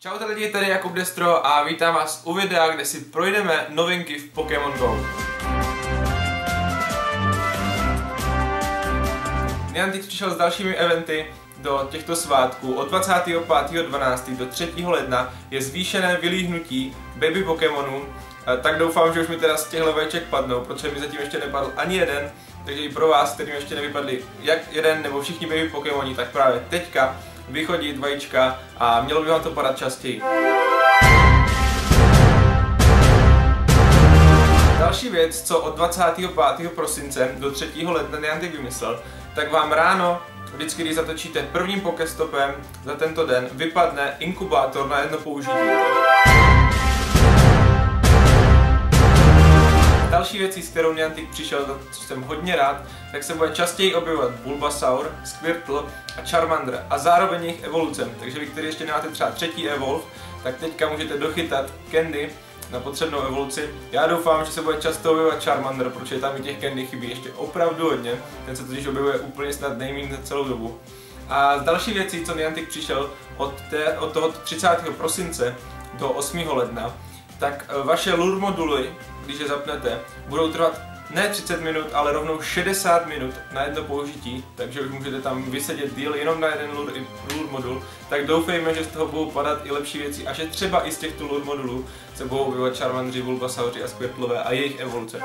Čau lidi, tady Jakub Destro a vítám vás u videa, kde si projdeme novinky v Pokémon Go. Niantic přišel s dalšími eventy do těchto svátků. Od 25.12. do 3. ledna je zvýšené vylíhnutí baby Pokémonů, tak doufám, že už mi teda z těchto veček padnou, protože mi zatím ještě nepadl ani jeden, takže i pro vás, kterým ještě nevypadli jak jeden nebo všichni baby Pokémoni, tak právě teďka vychodí vajíčka a mělo by vám to padat častěji. Další věc, co od 25. prosince do 3. ledna Niantic vymyslel, tak vám ráno, vždycky když zatočíte prvním Pokestopem za tento den, vypadne inkubátor na jedno použití. Další věcí, s kterou Niantic přišel, co jsem hodně rád, tak se bude častěji objevovat Bulbasaur, Squirtle a Charmander a zároveň jejich evoluce. Takže vy, kteří ještě nemáte třeba třetí evolve, tak teďka můžete dochytat Candy na potřebnou evoluci. Já doufám, že se bude často objevovat Charmander, protože tam i těch Candy chybí ještě opravdu hodně. Ten se totiž objevuje úplně snad nejméně za celou dobu. A z další věcí, co Niantic přišel od toho 30. prosince do 8. ledna, tak vaše lure moduly, když je zapnete, budou trvat ne 30 minut, ale rovnou 60 minut na jedno použití, takže už můžete tam vysedět díl jenom na jeden lure modul, tak doufejme, že z toho budou padat i lepší věci a že třeba i z těchto lure modulů se budou objevovat Charmandři, Bulbasauři a Squirtlové a jejich evoluce.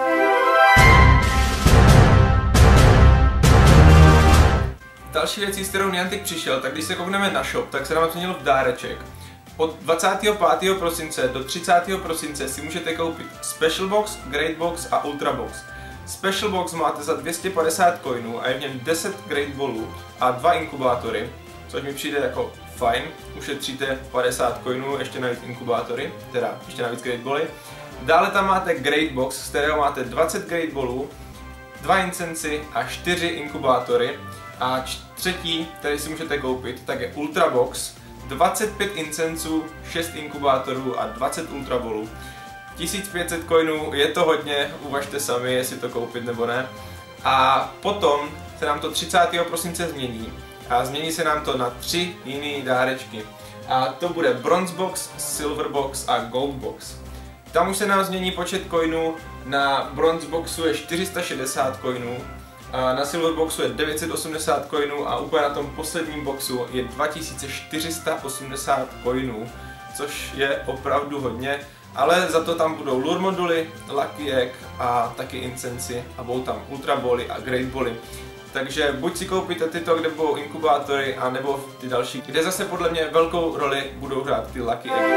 Další věcí, s kterou Niantic přišel, tak když se koukneme na shop, tak se nám změnil v dáreček. Od 25. prosince do 30. prosince si můžete koupit Special Box, Great Box a Ultra Box. Special Box máte za 250 coinů a je v něm 10 Great Ballů a 2 inkubátory, což mi přijde jako fajn. Ušetříte 50 coinů, ještě navíc inkubátory, teda ještě navíc Great Bally. Dále tam máte Great Box, z kterého máte 20 Great Ballů, 2 incensy a 4 inkubátory. A třetí, který si můžete koupit, tak je Ultra Box. 25 incensů, 6 inkubátorů a 20 ultrabolů. 1500 coinů, je to hodně, uvažte sami, jestli to koupit nebo ne. A potom se nám to 30. prosince změní a změní se nám to na 3 jiné dárečky. A to bude Bronze Box, Silver Box a Gold Box. Tam už se nám změní počet coinů, na Bronze Boxu je 460 coinů, a na Silver Boxu je 980 coinů a úplně na tom posledním boxu je 2480 coinů, což je opravdu hodně, ale za to tam budou lure moduly, Lucky Egg a taky incensy a budou tam Ultra Bally a Great Bally. Takže buď si koupíte tyto, kde budou inkubátory, a nebo ty další, kde zase podle mě velkou roli budou hrát ty Lucky Eggy.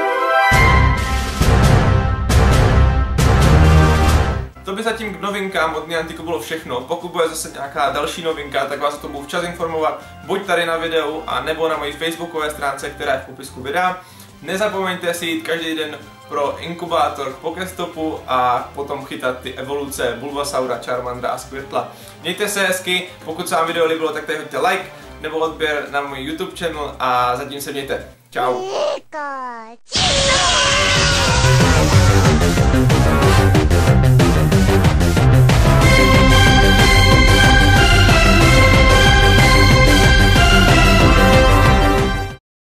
To by zatím k novinkám od Nianticu bylo všechno. Pokud bude zase nějaká další novinka, tak vás o tom budu včas informovat, buď tady na videu, a nebo na mojí facebookové stránce, která je v popisku videa. Nezapomeňte si jít každý den pro inkubátor k Pokestopu a potom chytat ty evoluce Bulbasaura, Charmandra a Squirtla. Mějte se hezky, pokud se vám video líbilo, tak tady hoďte like nebo odběr na můj YouTube channel a zatím se mějte. Čau.